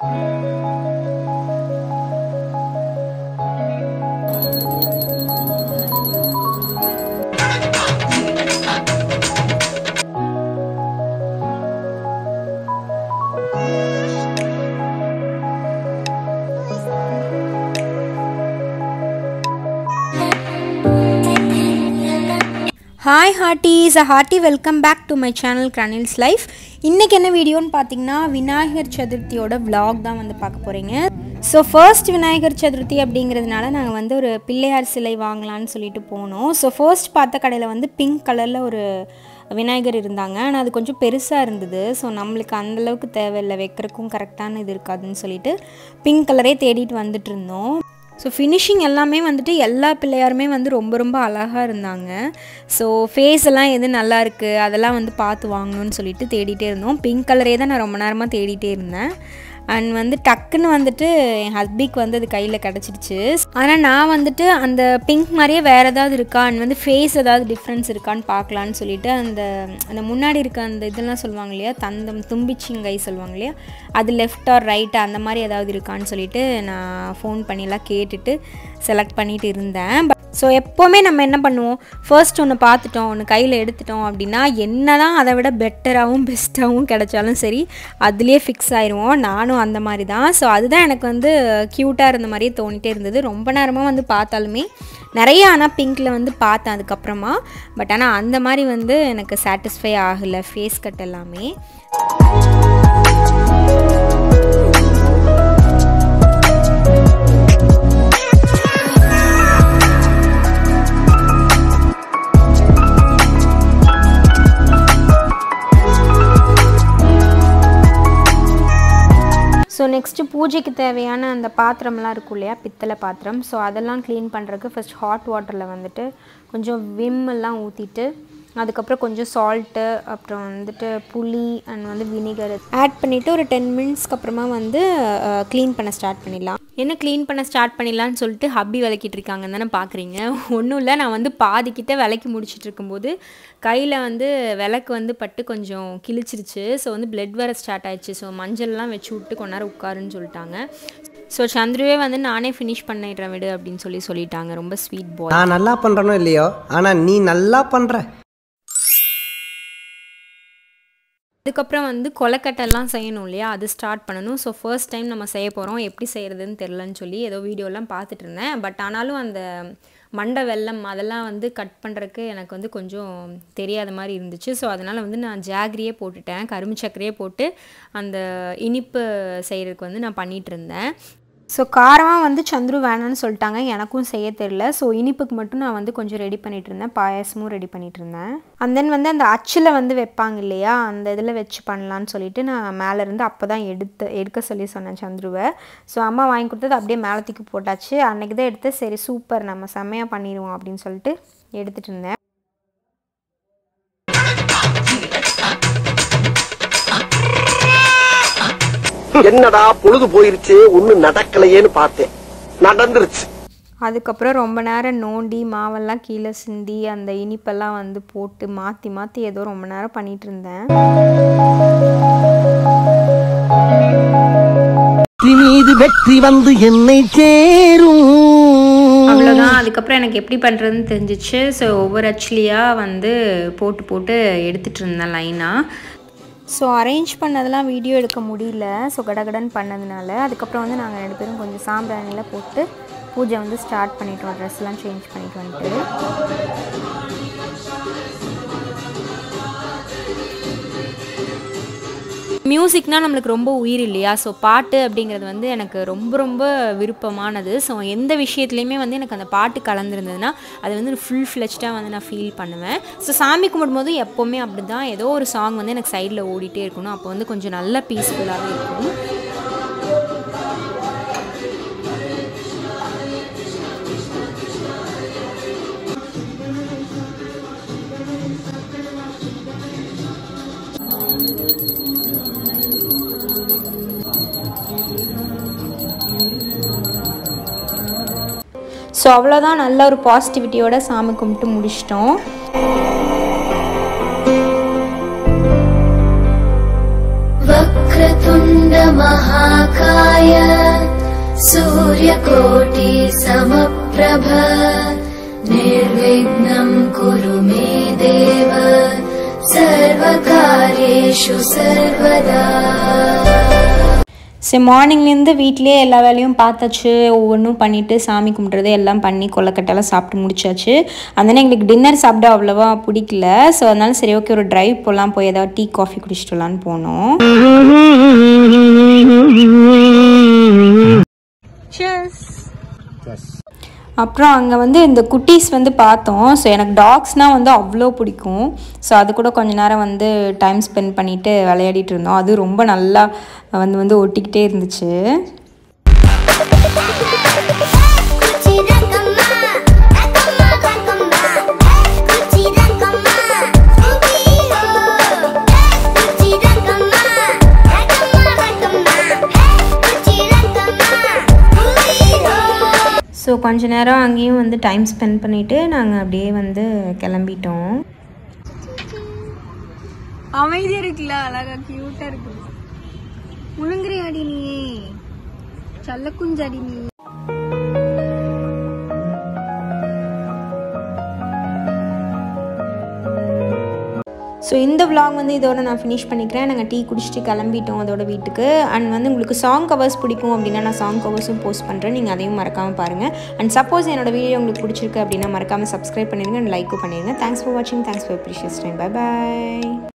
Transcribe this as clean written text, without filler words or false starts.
Hi Hearties, a hearty welcome back to my channel Kranil's Life. இன்னைக்கு என்ன வீடியோன்னு பார்த்தீங்கன்னா விநாயகர் சதுர்த்தியோட vlog தான் வந்து பார்க்க போறீங்க. ஸோ ஃபர்ஸ்ட் விநாயகர் சதுர்த்தி அப்படிங்கிறதுனால நாங்கள் வந்து ஒரு பிள்ளையார் சிலை வாங்கலான்னு சொல்லிட்டு போனோம். ஸோ ஃபர்ஸ்ட் பார்த்த கடையில் வந்து பிங்க் கலரில் ஒரு விநாயகர் இருந்தாங்க. ஆனால் அது கொஞ்சம் பெருசாக இருந்தது. ஸோ நம்மளுக்கு அந்தளவுக்கு தேவையில்லை, வைக்கிறதுக்கும் கரெக்டான இது இருக்காதுன்னு சொல்லிட்டு பிங்க் கலரே தேடிட்டு வந்துட்டு இருந்தோம். ஸோ ஃபினிஷிங் எல்லாமே வந்துட்டு எல்லா பிள்ளையாருமே வந்து ரொம்ப ரொம்ப அழகாக இருந்தாங்க. ஸோ ஃபேஸ் எல்லாம் எது நல்லா இருக்குது அதெல்லாம் வந்து பார்த்து வாங்கணும்னு சொல்லிட்டு தேடிகிட்டே இருந்தோம். பிங்க் கலரே தான் நான் ரொம்ப நேரமாக தேடிகிட்டே இருந்தேன். அண்ட் வந்து டக்குன்னு வந்துட்டு என் ஹஸ்பண்டுக்கு வந்து அது கையில் கிடச்சிடுச்சு. ஆனால் நான் வந்துட்டு அந்த பிங்க் மாதிரியே வேறு ஏதாவது இருக்கா அண்ட் வந்து ஃபேஸ் ஏதாவது டிஃப்ரென்ஸ் இருக்கான்னு பார்க்கலான்னு சொல்லிட்டு அந்த முன்னாடி இருக்க அந்த இதெல்லாம் சொல்லுவாங்க இல்லையா, தந்தம் தும்பிச்சிங்கை சொல்லுவாங்க இல்லையா, அது லெஃப்ட் ஆர் ரைட்டு அந்த மாதிரி ஏதாவது இருக்கான்னு சொல்லிட்டு நான் ஃபோன் பண்ணிலாம் கேட்டுட்டு செலக்ட் பண்ணிட்டு இருந்தேன். ஸோ எப்போவுமே நம்ம என்ன பண்ணுவோம், ஃபர்ஸ்ட் ஒன்று பார்த்துட்டோம், ஒன்று கையில் எடுத்துட்டோம் அப்படின்னா என்ன தான் அதை விட பெட்டராகவும் பெஸ்ட்டாகவும் கிடைச்சாலும் சரி அதுலேயே ஃபிக்ஸ் ஆயிடுவோம். நானும் அந்த மாதிரி தான். ஸோ அதுதான் எனக்கு வந்து க்யூட்டாக இருந்த மாதிரியே தோணிகிட்டே இருந்தது. ரொம்ப நேரமாக வந்து பார்த்தாலுமே நிறைய ஆனால் பிங்க்கில் வந்து பார்த்தேன் அதுக்கப்புறமா. பட் ஆனால் அந்த மாதிரி வந்து எனக்கு சாட்டிஸ்ஃபை ஆகலை ஃபேஸ் கட் எல்லாமே. ஸோ நெக்ஸ்ட்டு பூஜைக்கு தேவையான அந்த பாத்திரம்லாம் இருக்கும் இல்லையா, பித்தளை பாத்திரம். ஸோ அதெல்லாம் க்ளீன் பண்ணுறதுக்கு ஃபஸ்ட் ஹாட் வாட்டரில் வந்துட்டு கொஞ்சம் விம் எல்லாம் ஊற்றிட்டு அதுக்கப்புறம் கொஞ்சம் சால்ட்டு அப்புறம் வந்துட்டு புளி அண்ட் வந்து வினிகர் ஆட் பண்ணிவிட்டு ஒரு 10 மினிட்ஸ்க்கு அப்புறமா வந்து க்ளீன் பண்ண ஸ்டார்ட் பண்ணிடலாம். என்ன க்ளீன் பண்ண ஸ்டார்ட் பண்ணிடலான்னு சொல்லிட்டு ஹப்பி விளக்கிட்டு இருக்காங்கன்னு தானே பார்க்குறீங்க. ஒன்றும் இல்லை, நான் வந்து பாதிக்கிட்ட விளக்கி முடிச்சுட்டு இருக்கும்போது கையில் வந்து விளக்கு வந்து பட்டு கொஞ்சம் கிழிச்சிருச்சு. ஸோ வந்து பிளட் வர ஸ்டார்ட் ஆயிடுச்சு. ஸோ மஞ்சள்லாம் வச்சு விட்டு கொஞ்ச நேரம் உட்காருன்னு சொல்லிட்டாங்க. ஸோ சந்துருவே வந்து நானே ஃபினிஷ் பண்ணிடுறேன் விடு அப்படின்னு சொல்லிட்டாங்க. ரொம்ப ஸ்வீட் பாய். நான் நல்லா பண்ணுறனோ இல்லையோ, ஆனால் நீ நல்லா பண்ணுற. அதுக்கப்புறம் வந்து கொலக்கட்டெல்லாம் செய்யணும் இல்லையா, அது ஸ்டார்ட் பண்ணணும். ஸோ ஃபர்ஸ்ட் டைம் நம்ம செய்ய போகிறோம், எப்படி செய்கிறதுன்னு தெரிலன்னு சொல்லி ஏதோ வீடியோலாம் பார்த்துட்டு இருந்தேன். பட் ஆனாலும் அந்த மண்டை வெல்லம் அதெல்லாம் வந்து கட் பண்ணுறதுக்கு எனக்கு வந்து கொஞ்சம் தெரியாத மாதிரி இருந்துச்சு. ஸோ அதனால் வந்து நான் ஜாகரியே போட்டுட்டேன், கரும்பு சர்க்கரையே போட்டு அந்த இனிப்பு செய்கிறதுக்கு வந்து நான் பண்ணிகிட்டு இருந்தேன். ஸோ காரமாக வந்து சந்துரு வேணான்னு சொல்லிட்டாங்க, எனக்கும் செய்ய தெரில. ஸோ இனிப்புக்கு மட்டும் நான் வந்து கொஞ்சம் ரெடி பண்ணிகிட்டு இருந்தேன், பாயாசமும் ரெடி பண்ணிகிட்டு இருந்தேன். அண்ட் தென் வந்து அந்த அச்சில் வந்து வைப்பாங்க இல்லையா, அந்த இதில் வச்சு பண்ணலான்னு சொல்லிட்டு நான் மேலேருந்து அப்போ தான் எடுக்க சொல்லி சொன்னேன் சந்துருவை. ஸோ அம்மா வாங்கி கொடுத்தது அப்படியே மேலத்துக்கு போட்டாச்சு. அன்றைக்கி தான் எடுத்து சரி சூப்பர் நம்ம செம்மையாக பண்ணிடுவோம் அப்படின்னு சொல்லிட்டு எடுத்துகிட்டு இருந்தேன். என்னடா பொழுது போயிருச்சு ஒண்ணு நடக்கலையேன்னு பார்த்தேன், நடந்துருச்சு. அதுக்கப்புறம் ரொம்ப நேரம் நோண்டி மாவெல்லாம் கீழே சிந்தி அந்த இனிப்பெல்லாம் வந்து போட்டு மாற்றி மாற்றி ஏதோ ரொம்ப நேரம் பண்ணிட்டு இருந்தேன். வெற்றி வந்து என்னை சேரும் அவ்வளோதான். அதுக்கப்புறம் எனக்கு எப்படி பண்ணுறதுன்னு தெரிஞ்சிச்சு. ஸோ ஒவ்வொரு அச்சிலியாக வந்து போட்டு எடுத்துகிட்டு இருந்தேன் லைனாக. ஸோ அரேஞ்ச் பண்ணதெல்லாம் வீடியோ எடுக்க முடியல, ஸோ கடகடன்னு பண்ணதுனால. அதுக்கப்புறம் வந்து நாங்கள் 2 பேரும் கொஞ்சம் சாம்பிராணியில் போட்டு பூஜை வந்து ஸ்டார்ட் பண்ணிட்டோம், ட்ரெஸ்லாம் சேஞ்ச் பண்ணிட்டு வந்துட்டு. மியூசிக்னால் நம்மளுக்கு ரொம்ப உயிர் இல்லையா. ஸோ பாட்டு அப்படிங்கிறது வந்து எனக்கு ரொம்ப ரொம்ப விருப்பமானது. ஸோ எந்த விஷயத்துலையுமே வந்து எனக்கு அந்த பாட்டு கலந்துருந்ததுன்னா அது வந்து ஃபுல் ஃப்ளெஜ்டாக வந்து நான் ஃபீல் பண்ணுவேன். ஸோ சாமி கும்பிடும்போது எப்போவுமே அப்படி தான், ஏதோ ஒரு சாங் வந்து எனக்கு சைடில் ஓடிட்டே இருக்கணும். அப்போ வந்து கொஞ்சம் நல்லா பீஸ்ஃபுல்லாகவே இருக்கும். ஸோ அவ்வளோதான், நல்ல ஒரு பாசிட்டிவிட்டியோட சாமி கும்பிட்டு முடிச்சிட்டோம். வக்ரதுண்ட மகாகாய समप्रभा सूर्यकोटि समप्रभ निर्विघ्नं कुरु मे देव सर्वकार्येषु सर्वदा. சரி, மார்னிங்லேருந்து வீட்லேயே எல்லா வேலையும் பார்த்தாச்சு. ஒவ்வொன்றும் பண்ணிவிட்டு சாமி கும்பிட்றது எல்லாம் பண்ணி கொல்லக்கட்டெல்லாம் சாப்பிட்டு முடிச்சாச்சு. அதனால் எங்களுக்கு டின்னர் சாப்பிட அவ்வளோவா பிடிக்கல. ஸோ அதனால சரி ஓகே ஒரு ட்ரைவ் போகலாம், போய் ஏதாவது டீ காஃபி குடிச்சிட்டுலான்னு போனோம். அப்புறம் அங்கே வந்து இந்த குட்டீஸ் வந்து பார்த்தோம். ஸோ எனக்கு டாக்ஸ்னால் வந்து அவ்வளோ பிடிக்கும். ஸோ அது கூட கொஞ்ச நேரம் வந்து டைம் ஸ்பெண்ட் பண்ணிவிட்டு விளையாடிட்டு இருந்தோம். அது ரொம்ப நல்லா வந்து ஒட்டிக்கிட்டே இருந்துச்சு. ஸோ கொஞ்ச நேரம் அங்கேயும் வந்து டைம் ஸ்பெண்ட் பண்ணிவிட்டு நாங்கள் அப்படியே வந்து கிளம்பிட்டோம். அமைதியாக இருக்குல்ல, அழகா க்யூட்டாக இருக்கு. முழுங்குறி அடி நீ சல்லக்குஞ்சடி நீ. ஸோ இந்த விலாக் வந்து இதோட நான் ஃபினிஷ் பண்ணிக்கிறேன். நாங்கள் டீ குடிச்சிட்டு கிளம்பிட்டோம் அதோட வீட்டுக்கு. அண்ட் வந்து உங்களுக்கு சாங் கவர்ஸ் பிடிக்கும் அப்படின்னா நான் சாங் கவர்ஸும் போஸ்ட் பண்ணுறேன். நீங்கள் அதையும் மறக்காமல் பாருங்கள். அண்ட் சப்போஸ் என்னோட வீடியோ உங்களுக்கு பிடிச்சிருக்கு அப்படின்னா மறக்காமல் சப்ஸ்கிரைப் பண்ணிடுங்க அண்ட் லைக்கும் பண்ணிடுங்க. தேங்க்ஸ் ஃபார் வாட்சிங். Thanks for precious time. Bye bye.